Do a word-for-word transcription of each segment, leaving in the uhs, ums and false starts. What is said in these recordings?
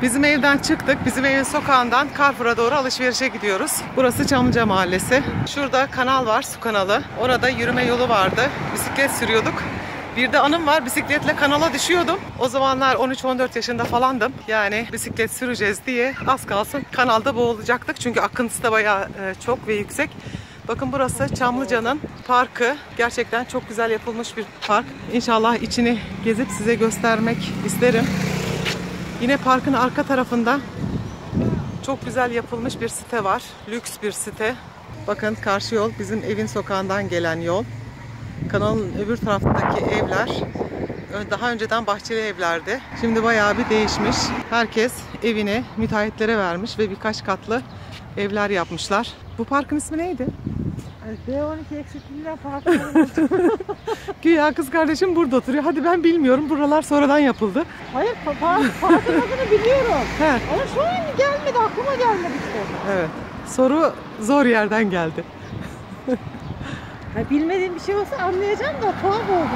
Bizim evden çıktık. Bizim evin sokağından Carrefour'a doğru alışverişe gidiyoruz. Burası Çamlıca Mahallesi. Şurada kanal var, su kanalı. Orada yürüme yolu vardı. Bisiklet sürüyorduk. Bir de anım var, bisikletle kanala düşüyordum. O zamanlar on üç on dört yaşında falandım. Yani bisiklet süreceğiz diye az kalsın kanalda boğulacaktık. Çünkü akıntısı da bayağı çok ve yüksek. Bakın burası Çamlıca'nın parkı. Gerçekten çok güzel yapılmış bir park. İnşallah içini gezip size göstermek isterim. Yine parkın arka tarafında çok güzel yapılmış bir site var. Lüks bir site. Bakın karşı yol bizim evin sokağından gelen yol. Kanalın öbür taraftaki evler daha önceden bahçeli evlerdi. Şimdi bayağı bir değişmiş. Herkes evini müteahhitlere vermiş ve birkaç katlı evler yapmışlar. Bu parkın ismi neydi? B on iki eksikliğinden farklı. Güya kız kardeşim burada oturuyor. Hadi ben bilmiyorum. Buralar sonradan yapıldı. Hayır, parkın adını biliyorum. He. Ama şu an gelmedi, aklıma gelmedi işte. Evet. Soru zor yerden geldi. Ha, bilmediğim bir şey olsa anlayacağım da tuhaf oldum.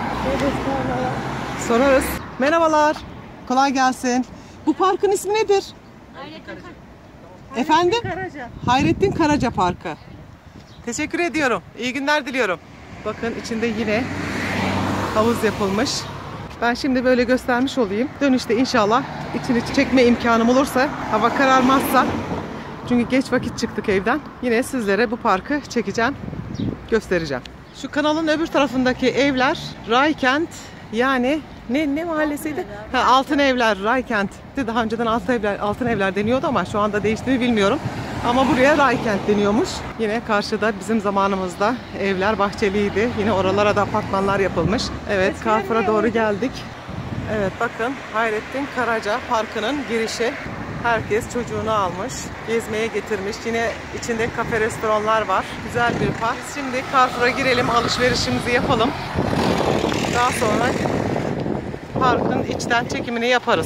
Sorarız. Merhabalar. Kolay gelsin. Bu parkın ismi nedir? Hayrettin Karaca. Efendim? Karaca. Hayrettin Karaca Parkı. Teşekkür ediyorum. İyi günler diliyorum. Bakın içinde yine havuz yapılmış. Ben şimdi böyle göstermiş olayım. Dönüşte inşallah içini çekme imkanım olursa, hava kararmazsa, çünkü geç vakit çıktık evden, yine sizlere bu parkı çekeceğim, göstereceğim. Şu kanalın öbür tarafındaki evler Raykent, yani ne ne mahallesiydi? Ha, Altın Evler, Raykent'ti. Daha önceden Altın Evler, Altın Evler deniyordu ama şu anda değişti mi bilmiyorum. Ama buraya Raykent deniyormuş. Yine karşıda bizim zamanımızda evler bahçeliydi. Yine oralara da apartmanlar yapılmış. Evet, Carrefour'a doğru geldik. Evet, bakın Hayrettin Karaca Parkı'nın girişi. Herkes çocuğunu almış, gezmeye getirmiş. Yine içinde kafe, restoranlar var. Güzel bir park. Şimdi Carrefour'a girelim, alışverişimizi yapalım. Daha sonra parkın içten çekimini yaparız.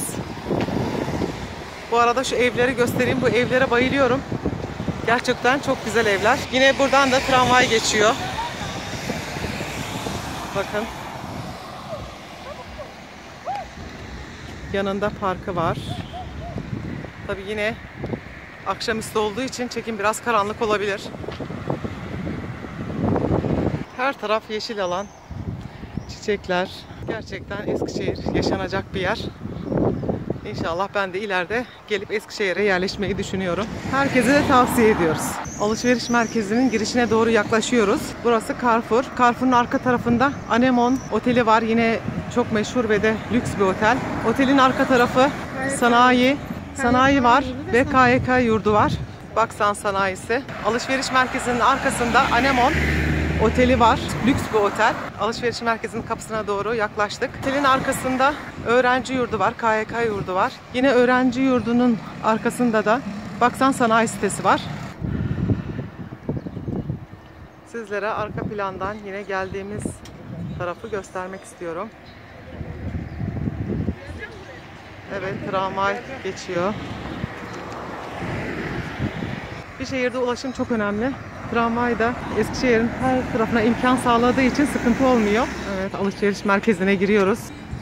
Bu arada şu evleri göstereyim. Bu evlere bayılıyorum. Gerçekten çok güzel evler. Yine buradan da tramvay geçiyor. Bakın. Yanında parkı var. Tabii yine akşamüstü olduğu için çekim biraz karanlık olabilir. Her taraf yeşil alan, çiçekler. Gerçekten Eskişehir yaşanacak bir yer. İnşallah ben de ileride gelip Eskişehir'e yerleşmeyi düşünüyorum. Herkese de tavsiye ediyoruz. Alışveriş merkezinin girişine doğru yaklaşıyoruz. Burası Carrefour. Carrefour'un arka tarafında Anemon Oteli var. Yine çok meşhur ve de lüks bir otel. Otelin arka tarafı sanayi. Sanayi var ve K Y K yurdu var. Baksan sanayisi. Alışveriş merkezinin arkasında Anemon Oteli var. Lüks bir otel. Alışveriş merkezinin kapısına doğru yaklaştık. Otelin arkasında öğrenci yurdu var. K Y K yurdu var. Yine öğrenci yurdunun arkasında da Baksan Sanayi sitesi var. Sizlere arka plandan yine geldiğimiz tarafı göstermek istiyorum. Evet, tramvay geçiyor. Bir şehirde ulaşım çok önemli. Tramvay da Eskişehir'in her tarafına imkan sağladığı için sıkıntı olmuyor. Evet, alışveriş merkezine giriyoruz.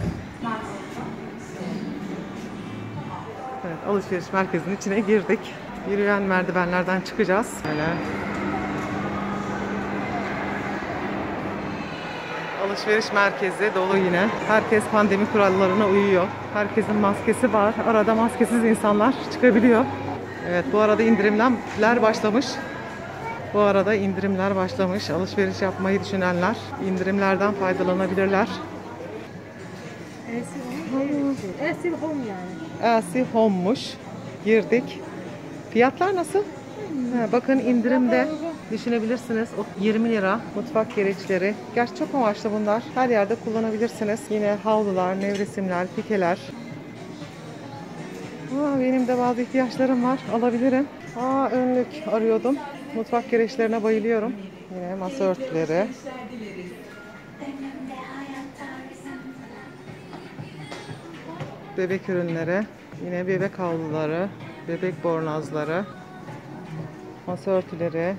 Evet, alışveriş merkezinin içine girdik. Yürüyen merdivenlerden çıkacağız. Böyle. Alışveriş merkezi dolu yine. Herkes pandemi kurallarına uyuyor. Herkesin maskesi var. Arada maskesiz insanlar çıkabiliyor. Evet, bu arada indirimler başlamış. Bu arada indirimler başlamış. Alışveriş yapmayı düşünenler indirimlerden faydalanabilirler. Elsi Home yani. Elsi Home'muş. Girdik. Fiyatlar nasıl? Ha, bakın indirimde düşünebilirsiniz. yirmi lira mutfak gereçleri. Gerçi çok amaçlı bunlar. Her yerde kullanabilirsiniz. Yine havlular, nevresimler, pikeler. Aa, benim de bazı ihtiyaçlarım var. Alabilirim. Aa, önlük arıyordum. Mutfak gereçlerine bayılıyorum. Yine masa örtüleri. Bebek ürünleri. Yine bebek havluları. Bebek bornozları. Masa örtüleri.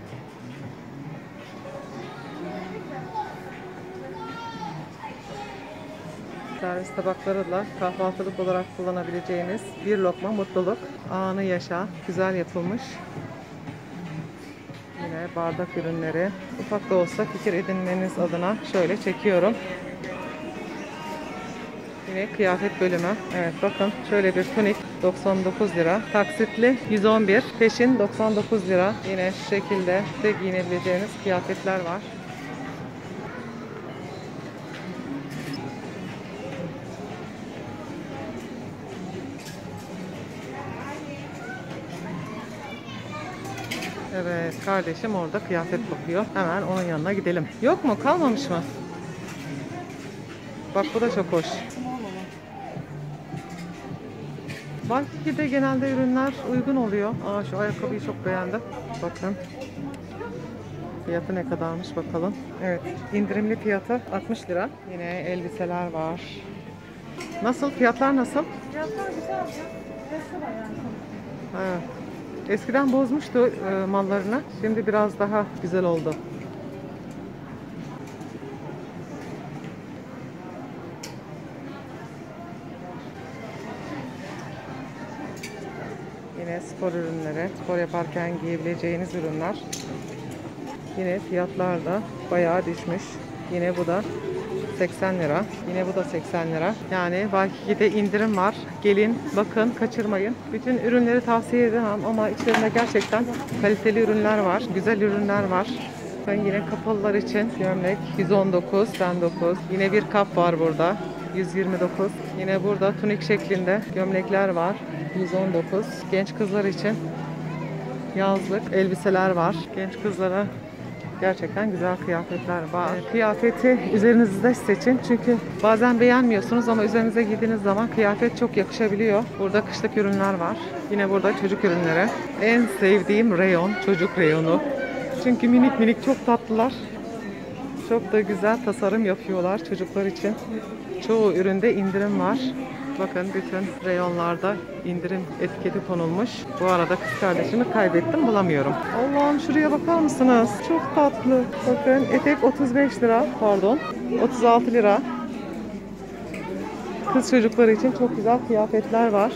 Servis tabaklarıyla kahvaltılık olarak kullanabileceğiniz bir lokma mutluluk. Anı yaşa. Güzel yapılmış. Yine bardak ürünleri. Ufak da olsa fikir edinmeniz adına şöyle çekiyorum. Yine kıyafet bölümü. Evet bakın şöyle bir tunik doksan dokuz lira. Taksitli yüz on bir. Peşin doksan dokuz lira. Yine şu şekilde de giyinebileceğiniz kıyafetler var. Evet kardeşim orada kıyafet bakıyor. Hemen onun yanına gidelim. Yok mu? Kalmamış mı? Bak bu da çok hoş. Valkiki'de genelde ürünler uygun oluyor. Aa şu ayakkabıyı çok beğendim. Bakın. Fiyatı ne kadarmış bakalım. Evet indirimli fiyatı altmış lira. Yine elbiseler var. Nasıl? Fiyatlar nasıl? Fiyatlar güzel. Fiyatlar yani. Evet. Eskiden bozmuştu e, mallarını. Şimdi biraz daha güzel oldu. Yine spor ürünleri. Spor yaparken giyebileceğiniz ürünler. Yine fiyatlar da bayağı düşmüş. Yine bu da seksen lira. Yine bu da seksen lira. Yani Valkiki'de indirim var. Gelin bakın kaçırmayın. Bütün ürünleri tavsiye edemem ama içlerinde gerçekten kaliteli ürünler var. Güzel ürünler var. Ben yine kapalılar için gömlek yüz on dokuz, seksen dokuz. Yine bir kap var burada. yüz yirmi dokuz. Yine burada tunik şeklinde gömlekler var. yüz on dokuz. Genç kızlar için yazlık elbiseler var. Genç kızlara gerçekten güzel kıyafetler var. Kıyafeti üzerinizde seçin. Çünkü bazen beğenmiyorsunuz ama üzerinize giydiğiniz zaman kıyafet çok yakışabiliyor. Burada kışlık ürünler var. Yine burada çocuk ürünleri. En sevdiğim reyon çocuk reyonu. Çünkü minik minik çok tatlılar. Çok da güzel tasarım yapıyorlar çocuklar için. Çoğu üründe indirim var. Bakın bütün reyonlarda indirim etiketi konulmuş. Bu arada kız kardeşimi kaybettim, bulamıyorum. Allah'ım şuraya bakar mısınız? Çok tatlı. Bakın etek otuz beş lira, pardon otuz altı lira. Kız çocukları için çok güzel kıyafetler var.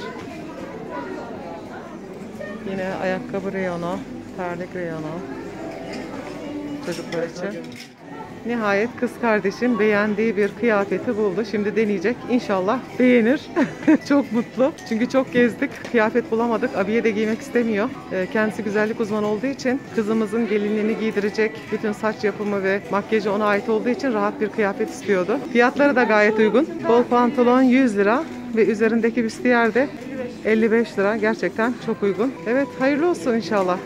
Yine ayakkabı reyonu, terlik reyonu çocuklar için. Nihayet kız kardeşim beğendiği bir kıyafeti buldu. Şimdi deneyecek. İnşallah beğenir. Çok mutlu. Çünkü çok gezdik. Kıyafet bulamadık. Abiye de giymek istemiyor. Kendisi güzellik uzmanı olduğu için kızımızın gelinliğini giydirecek. Bütün saç yapımı ve makyajı ona ait olduğu için rahat bir kıyafet istiyordu. Fiyatları da gayet uygun. Bol pantolon yüz lira ve üzerindeki büstiyer de elli beş lira. Gerçekten çok uygun. Evet hayırlı olsun inşallah.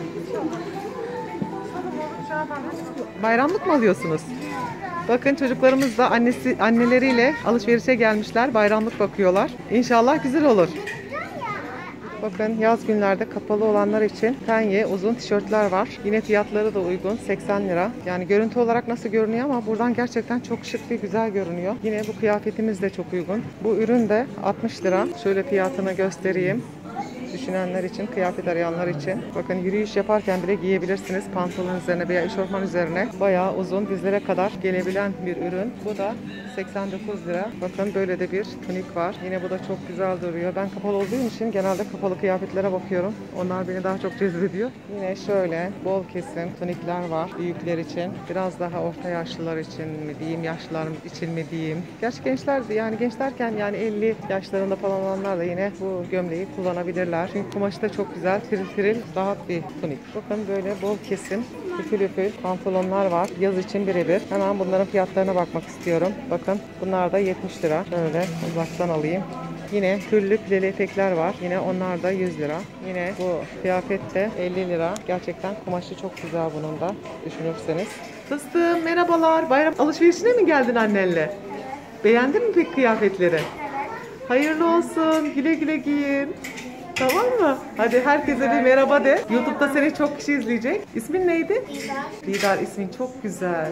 Bayramlık mı alıyorsunuz? Bakın çocuklarımız da annesi anneleriyle alışverişe gelmişler. Bayramlık bakıyorlar. İnşallah güzel olur. Bakın yaz günlerde kapalı olanlar için penye uzun tişörtler var. Yine fiyatları da uygun. seksen lira. Yani görüntü olarak nasıl görünüyor ama buradan gerçekten çok şık ve güzel görünüyor. Yine bu kıyafetimiz de çok uygun. Bu ürün de altmış lira. Şöyle fiyatını göstereyim. Düşünenler için, kıyafet arayanlar için. Bakın yürüyüş yaparken bile giyebilirsiniz. Pantolon üzerine veya eşofman üzerine. Bayağı uzun, dizlere kadar gelebilen bir ürün. Bu da seksen dokuz lira. Bakın böyle de bir tunik var. Yine bu da çok güzel duruyor. Ben kapalı olduğum için genelde kapalı kıyafetlere bakıyorum. Onlar beni daha çok cezbediyor. Yine şöyle bol kesim tunikler var büyükler için. Biraz daha orta yaşlılar için mi diyeyim, yaşlılar için mi diyeyim. Gerçi gençler de yani gençlerken yani elli yaşlarında falan olanlar da yine bu gömleği kullanabilirler. Çünkü kumaşı da çok güzel, tiril tiril, rahat bir tunik. Bakın böyle bol kesim, üfül üfül pantolonlar var. Yaz için birebir. Hemen bunların fiyatlarına bakmak istiyorum. Bakın bunlar da yetmiş lira. Şöyle uzaktan alayım. Yine küllü pileli etekler var. Yine onlar da yüz lira. Yine bu kıyafet de elli lira. Gerçekten kumaşı çok güzel bunun da düşünürseniz. Fıstığım merhabalar. Bayram alışverişine mi geldin annenle? Beğendin mi pek kıyafetleri? Hayırlı olsun. Güle güle giyin. Tamam mı? Hadi herkese bir merhaba de. YouTube'da seni çok kişi izleyecek. İsmin neydi? Didar. Didar ismin çok güzel.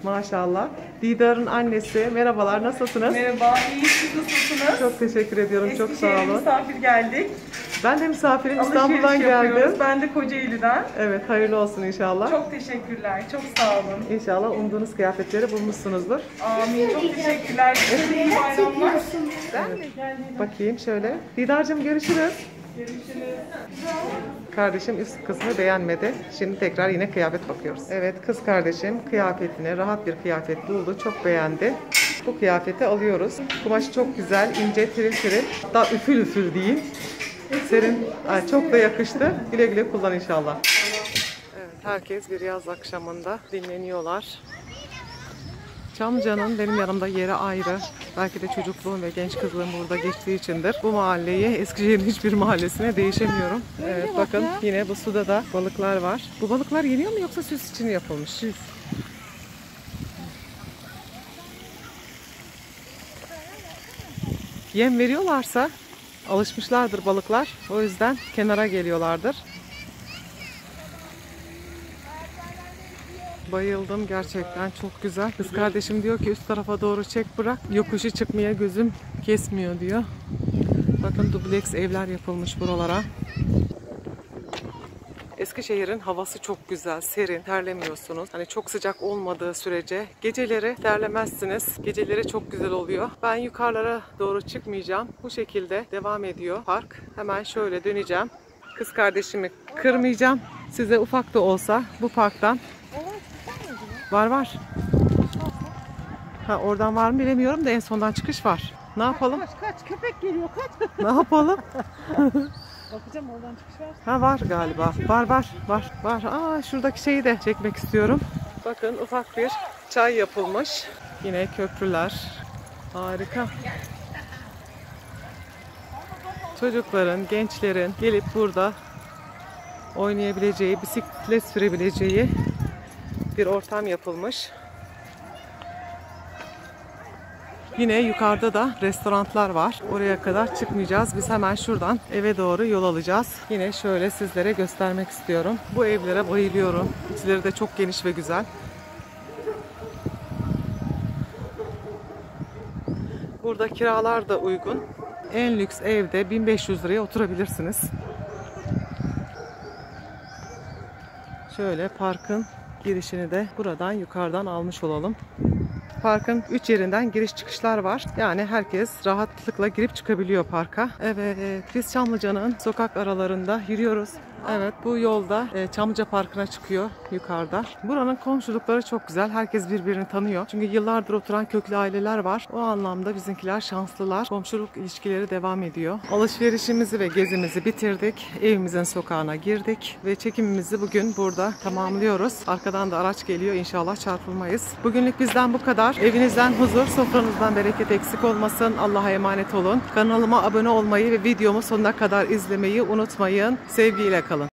Maşallah. Didar'ın annesi. Merhabalar, nasılsınız? Merhaba, iyi siz nasılsınız? Çok teşekkür ediyorum, çok sağ Eskişehir'e olun. misafir geldik. Ben de misafirim, Alışveriş İstanbul'dan yapıyoruz. geldim. Ben de Kocaeli'den. Evet, hayırlı olsun inşallah. Çok teşekkürler, çok sağ olun. İnşallah umduğunuz kıyafetleri bulmuşsunuzdur. Amin, çok teşekkürler. Size de iyi bayramlar. Bakayım şöyle. Didar'cığım görüşürüz. Görüşürüz. Kardeşim üst kısmı beğenmedi. Şimdi tekrar yine kıyafet bakıyoruz. Evet, kız kardeşim kıyafetini, rahat bir kıyafet buldu. Çok beğendi. Bu kıyafeti alıyoruz. Kumaşı çok güzel, ince, tiril tiril. Hatta üfül üfül diyeyim. Serin, ay, çok da yakıştı. Güle güle kullan inşallah. Evet, herkes bir yaz akşamında dinleniyorlar. Çamlıca'nın benim yanımda yeri ayrı. Belki de çocukluğum ve genç kızlığım burada geçtiği içindir. Bu mahalleyi Eskişehir'in hiçbir mahallesine değişemiyorum. Evet, bakın yine bu suda da balıklar var. Bu balıklar yeniyor mu yoksa süs için yapılmış? Süs. Yem veriyorlarsa alışmışlardır balıklar. O yüzden kenara geliyorlardır. Bayıldım gerçekten, çok güzel. Kız kardeşim diyor ki üst tarafa doğru çek bırak. Yokuşu çıkmaya gözüm kesmiyor diyor. Bakın dubleks evler yapılmış buralara. Eskişehir'in havası çok güzel, serin, terlemiyorsunuz. Hani çok sıcak olmadığı sürece geceleri terlemezsiniz. Geceleri çok güzel oluyor. Ben yukarılara doğru çıkmayacağım. Bu şekilde devam ediyor park. Hemen şöyle döneceğim. Kız kardeşimi kırmayacağım. Size ufak da olsa bu parktan var var. Ha, oradan var mı bilemiyorum da en sondan çıkış var. Ne yapalım? Kaç kaç köpek geliyor kaç. Ne yapalım? Bakacağım oradan çıkış var. Ha, var galiba. Var var var var. Aa, şuradaki şeyi de çekmek istiyorum. Bakın ufak bir çay yapılmış. Yine köprüler. Harika. Çocukların, gençlerin gelip burada oynayabileceği, bisiklet sürebileceği bir ortam yapılmış. Yine yukarıda da restoranlar var. Oraya kadar çıkmayacağız. Biz hemen şuradan eve doğru yol alacağız. Yine şöyle sizlere göstermek istiyorum. Bu evlere bayılıyorum. İçleri de çok geniş ve güzel. Burada kiralar da uygun. En lüks evde bin beş yüz liraya oturabilirsiniz. Şöyle parkın girişini de buradan yukarıdan almış olalım. Parkın üç yerinden giriş çıkışlar var. Yani herkes rahatlıkla girip çıkabiliyor parka. Evet, biz Çamlıca'nın sokak aralarında yürüyoruz. Evet, bu yolda Çamlıca Parkı'na çıkıyor yukarıda. Buranın komşulukları çok güzel. Herkes birbirini tanıyor. Çünkü yıllardır oturan köklü aileler var. O anlamda bizimkiler şanslılar. Komşuluk ilişkileri devam ediyor. Alışverişimizi ve gezimizi bitirdik. Evimizin sokağına girdik. Ve çekimimizi bugün burada tamamlıyoruz. Arkadan da araç geliyor. İnşallah çarpılmayız. Bugünlük bizden bu kadar. Evinizden huzur, sofranızdan bereket eksik olmasın. Allah'a emanet olun. Kanalıma abone olmayı ve videomu sonuna kadar izlemeyi unutmayın. Sevgiyle kalın.